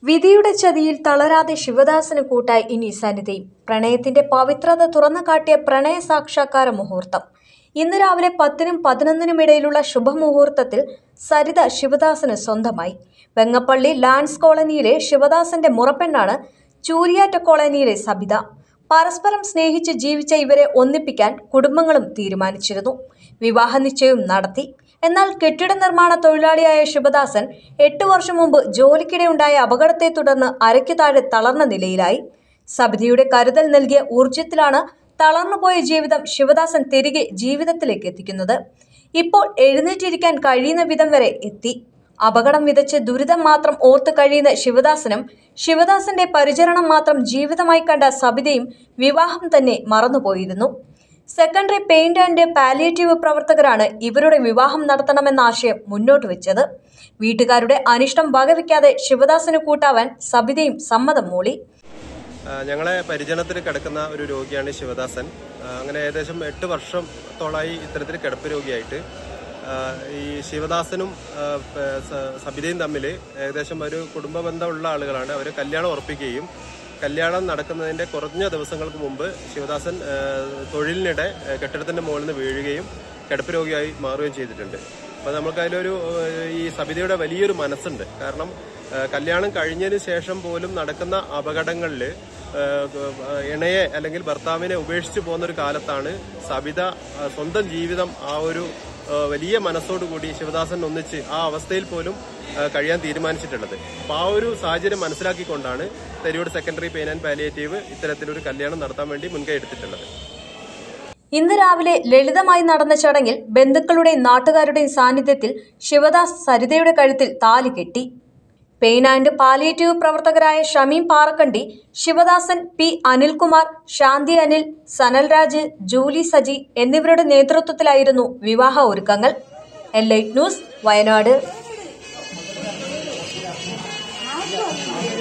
വിധിയുടെ ചതിയിൽ തളരാതെ ശിവദാസന് കൂട്ടായി ഇനി സനിതയും. പ്രണയത്തിന്റെ പവിത്രത തുറന്നു കാട്ടിയ പ്രണയ സാക്ഷാത്കാര മുഹൂർത്തം. ഇന്ന് രാവിലെ 10-നും 11-നും ഇടയിലുള്ള ശുഭമുഹൂർത്തത്തിൽ സരിത ശിവദാസന് സ്വന്തമായി. വെങ്ങപ്പള്ളി ലാൻഡ്സ് കോളനിയിലെ ശിവദാസന്റെ മുറപ്പെണ്ണാണ് ചൂരിയാറ്റ കോളനിയിലെ സബിത. പരസ്പരം സ്നേഹിച്ച് ജീവിച്ച ഇവരെ ഒന്നിപ്പിക്കാൻ കുടുംബങ്ങളും തീരുമാനിച്ചിരുന്നു. വിവാഹ നിശ്ചയവും നടത്തി. എന്നാൽ കെട്ടിട നിർമ്മാണ തൊഴിലാളിയായ ശിവദാസൻ 8 വർഷം മുമ്പ് ജോലിക്കിടെയുണ്ടായ അപകടത്തെ തുടർന്ന് അരയ്ക്കു താഴെ തളർന്ന നിലയിലായി. സബിതയുടെ കരുതൽ നൽകിയ ഊർജ്ജത്തിലാണ് തളർന്നുപോയ ജീവിതം ശിവദാസൻ തിരികെ ജീവിതത്തിലേക്ക് എത്തിക്കുന്നത്. ഇപ്പോൾ എഴുന്നേറ്റിരിക്കാൻ കഴിയുന്ന വിധം വരെ എത്തി. അപകടം വിതച്ച് ദുരിതം മാത്രം ഓർത്തു കഴിയുന്ന ശിവദാസനും ശിവദാസന്റെ പരിചരണം മാത്രം ജീവിതമായി കണ്ട സബിതയും വിവാഹം തന്നെ മറന്നുപോയിരുന്നു. സെക്കൻഡറി പെയിന്റ് ആൻഡ് പാലിയേറ്റീവ് പ്രവർത്തകരാണ് ഇവരുടെ വിവാഹം നടത്തണമെന്ന ആശയം മുന്നോട്ട് വെച്ചത്. വീട്ടുകാരുടെ അനിഷ്ടം വകവയ്ക്കാതെ ശിവദാസന് കൂട്ടാവാൻ സബിതയും സമ്മതം മൂളി. ഞങ്ങളെ പരിചരണത്തിൽ കിടക്കുന്ന ഒരു രോഗിയാണ് ശിവദാസൻ. അങ്ങനെ ഏകദേശം 8 വർഷത്തോളായി ഇത്തരത്തിൽ കിടപ്പ് രോഗിയായിട്ട്. ഈ ശിവദാസനും സബിതയും തമ്മിൽ ഏകദേശം ഒരു കുടുംബ ബന്ധമുള്ള ആളുകളാണ്. അവർ കല്യാണം ഉറപ്പിക്കുകയും കല്യാണം നടക്കുന്നതിന്റെ കുറഞ്ഞ ദിവസങ്ങൾക്ക് മുമ്പ് ശിവദാസൻ തൊഴിലിനിടെ കെട്ടിടത്തിന്റെ മുകളിൽ നിന്ന് വീഴുകയും കിടപ്പ് രോഗിയായി മാറുകയും ചെയ്തിട്ടുണ്ട്. അപ്പോൾ നമുക്ക് അതിലൊരു ഈ സബിതയുടെ വലിയൊരു മനസ്സുണ്ട്. കാരണം കല്യാണം കഴിഞ്ഞതിന് ശേഷം പോലും നടക്കുന്ന അപകടങ്ങളിൽ ഇണയെ അല്ലെങ്കിൽ ഭർത്താവിനെ ഉപേക്ഷിച്ച് പോകുന്ന ഒരു കാലത്താണ് സബിത സ്വന്തം ജീവിതം ആ ഒരു വലിയ മനസ്സോടുകൂടി ശിവദാസൻ ഒന്നിച്ച് ആ അവസ്ഥയിൽ പോലും കഴിയാൻ തീരുമാനിച്ചിട്ടുള്ളത്. അപ്പോൾ ആ ഒരു സാഹചര്യം മനസ്സിലാക്കിക്കൊണ്ടാണ് തെരൂർ സെക്കൻഡറി പെയിൻ ആൻഡ് പാലിയേറ്റീവ് ഇത്തരത്തിലൊരു കല്യാണം നടത്താൻ വേണ്ടി മുൻകൈ എടുത്തിട്ടുള്ളത്. ഇന്ന് രാവിലെ ലളിതമായി നടന്ന ചടങ്ങിൽ ബന്ധുക്കളുടെയും നാട്ടുകാരുടെയും സാന്നിധ്യത്തിൽ ശിവദാസ് സരിതയുടെ കഴുത്തിൽ താലി കെട്ടി. പെയിൻ ആൻഡ് പാലിയേറ്റീവ് പ്രവർത്തകരായ ഷമീം പാറക്കണ്ടി, ശിവദാസൻ, പി അനിൽകുമാർ, ശാന്തി അനിൽ, സനൽരാജ്, ജൂലി സജി എന്നിവരുടെ നേതൃത്വത്തിലായിരുന്നു വിവാഹ ഒരുക്കങ്ങൾ. Enlight news, Wayanad.